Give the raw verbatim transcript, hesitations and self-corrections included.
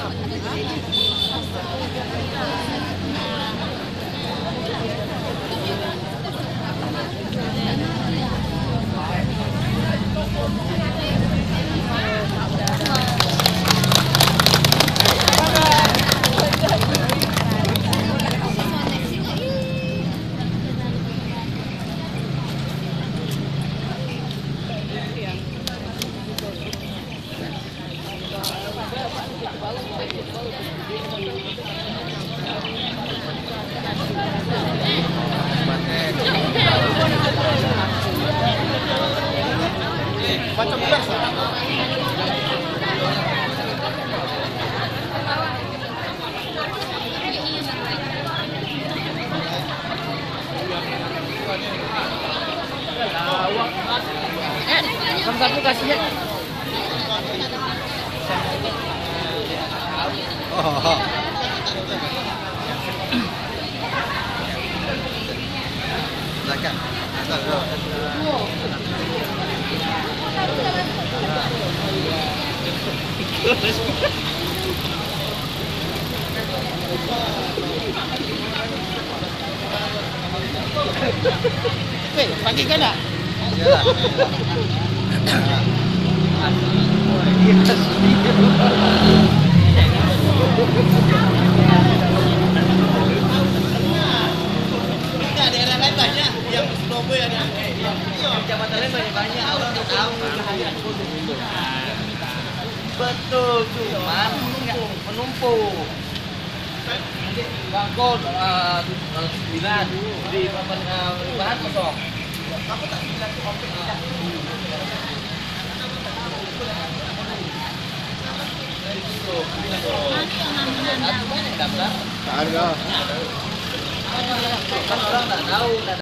Macam ular sih. Kamu satu kasih ya. Oh. Silakan. Weh, pagi kan tak? Ya. Enggak, daerah lain banyak yang Surabaya ya nih. Jabatan lain banyak-banyak orang nggak tahu. Betul, cuman menumpuk. Bangkot sembilan di papan bahan kosong. Aku tak bilang ke komplit tidak. Ada yang daftar? Ada. Kan orang nggak tahu.